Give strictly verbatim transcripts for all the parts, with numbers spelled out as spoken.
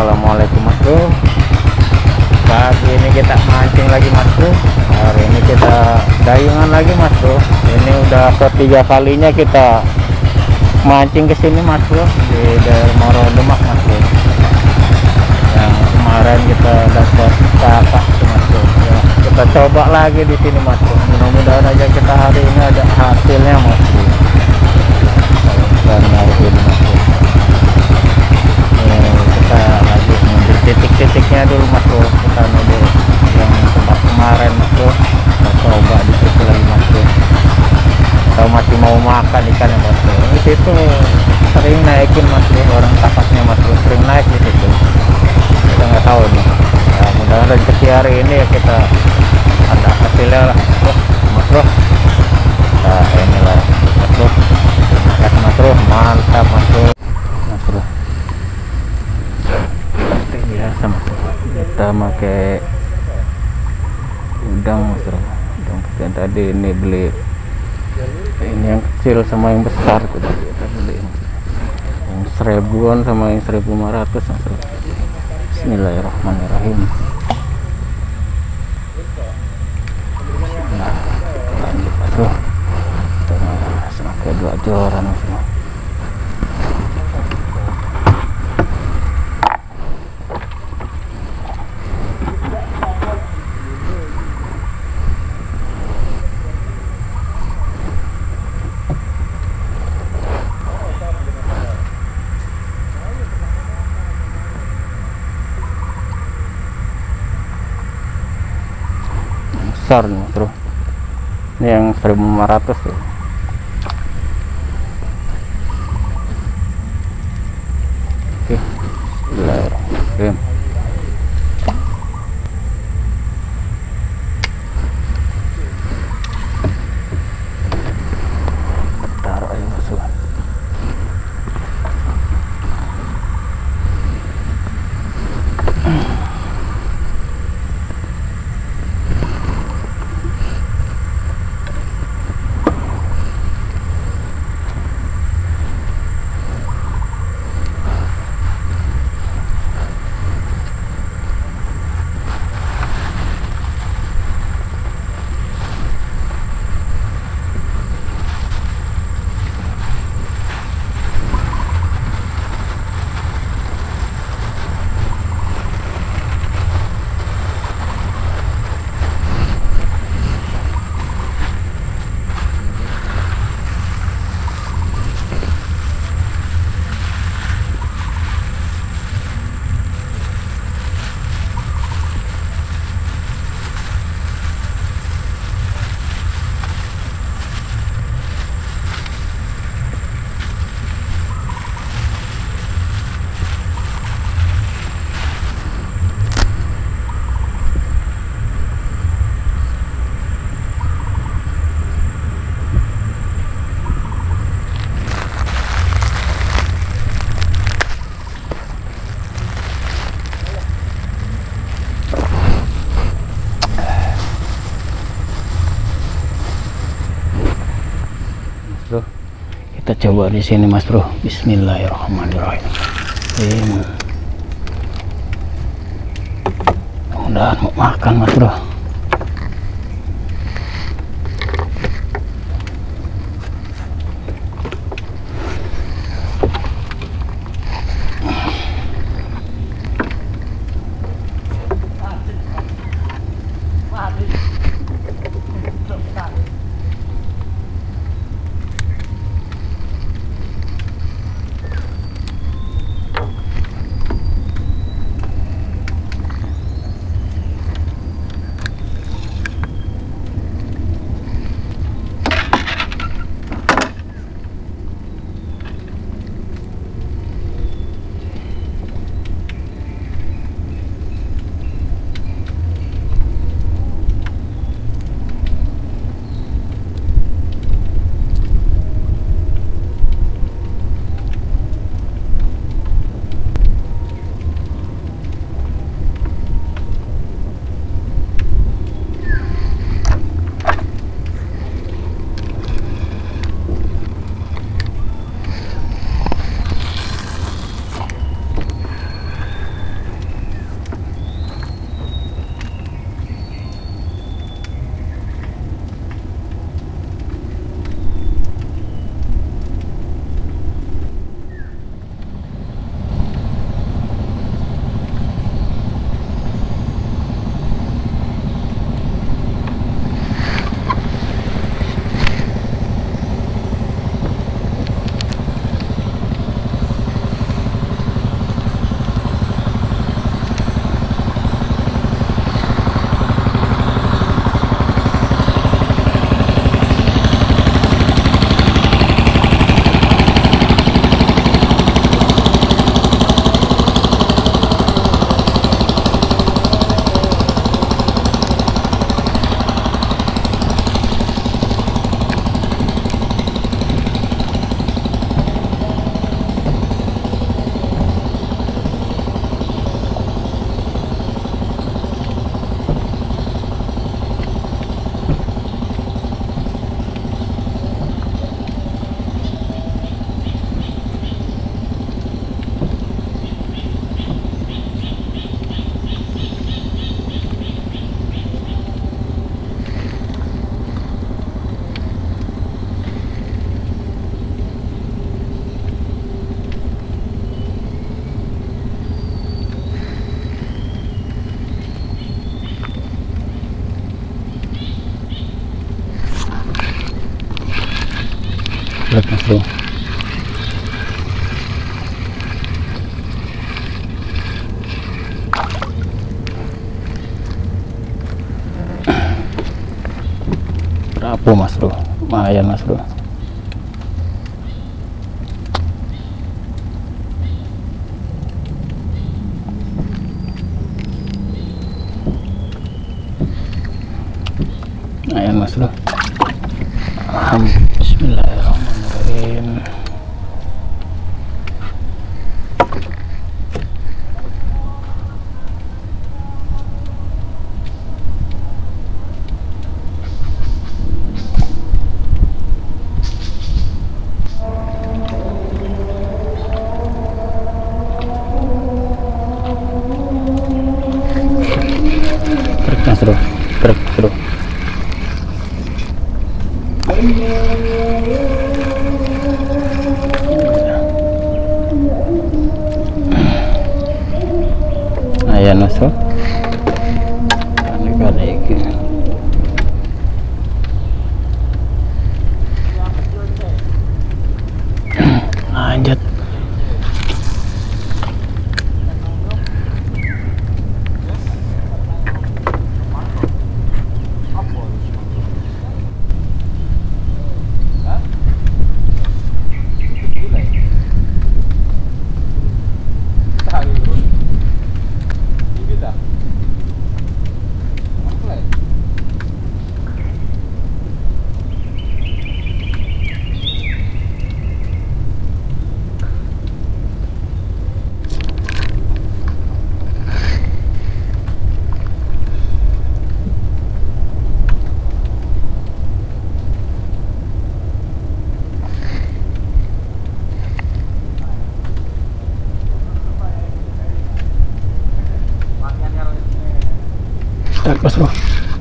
Assalamualaikum Mas Bro. Pagi ini kita mancing lagi Mas Bro. Hari ini kita dayungan lagi Mas Bro. Ini udah ketiga kalinya kita mancing ke sini Mas Bro, di daerah Moro Demak Mas Bro. Yang kemarin kita dapat kakak Mas Bro. Ya, kita coba lagi di sini Mas Bro. Mudah-mudahan aja kita hari ini ada hasilnya Mas Bro. Kita nyari ini Mas Bro. Kita lagi ngambil titik-titiknya dulu Mas Bro. Kita ngambil yang tempat kemarin Mas Bro, kita coba di situ lagi Mas Bro. Kita masih mau makan ikan ya Mas Bro. Di situ sering naikin Mas Bro, orang takapnya Mas Bro sering naik di situ. Kita nggak tahu nih ya, mudah-mudahan rezeki hari ini ya kita ada hasilnya lah Bro, Mas Bro. Nah inilah Mas Bro, ya Mas Bro, mantap Mas Bro. Mas Bro sama kita pakai udang Mas Bro. Udang yang tadi ini beli ini yang kecil sama yang besar kita beli yang seribuan sama yang seribu lima ratus Mas Bro. Bismillahirrahmanirrahim. Nah lanjut Mas Bro, kita pakai dua joran Mas Bro. Besar nih Mas Bro, ini yang seribu lima ratus ya. Oke, bismillahirrahmanirrahim. Taruh aja Mas Bro. Bro, kita coba di sini Mas Bro. Bismillahirrahmanirrahim. Ini mudah mau makan Mas Bro. strike mas bro. Berapa mas bro, lumayan mas bro. Lumayan mas bro. Bismillahirrahmanirrahim. Truk mas bro, truk bro. Ayan mas bro. Balik-balik. Lanjut. Start mas bro.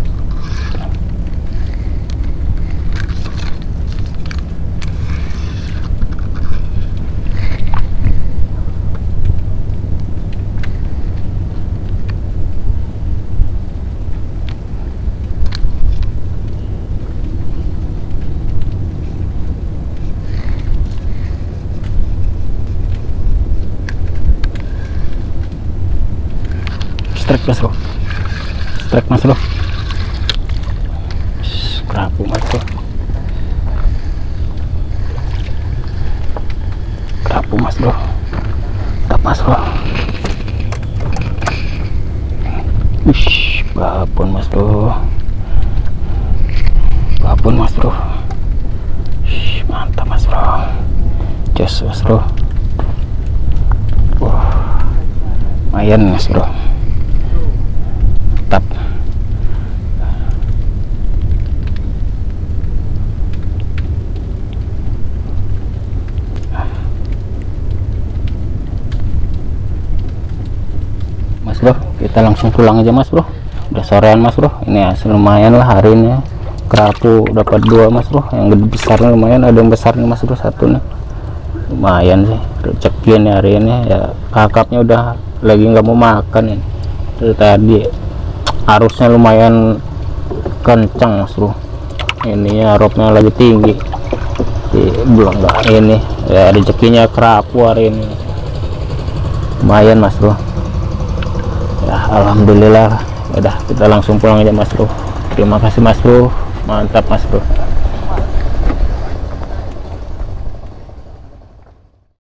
Strike mas bro. Strike mas bro. Kerapu mas bro. Kerapu mas bro. Tap mas bro. Ush, babon mas bro. Babon mas bro. Ush, mantap mas bro. Jos mas bro. Wah, lumayan mas bro. Tap. Mas bro, kita langsung pulang aja mas bro. Udah sorean mas bro. Ini hasil lumayan lah hari ini. Kerapu dapat dua mas bro. Yang gede besarnya lumayan, ada yang besar nih mas bro, satu nih. Lumayan sih rezeki nih hari ini ya. Kakapnya udah lagi nggak mau makan ini. Dari tadi arusnya lumayan kencang mas bro. Ini ya ropnya lagi tinggi. Jadi, belum nggak ini ya, rezekinya kerapu hari ini. Lumayan mas bro. Ya alhamdulillah. Udah kita langsung pulang aja mas bro. Terima kasih mas bro, mantap mas bro.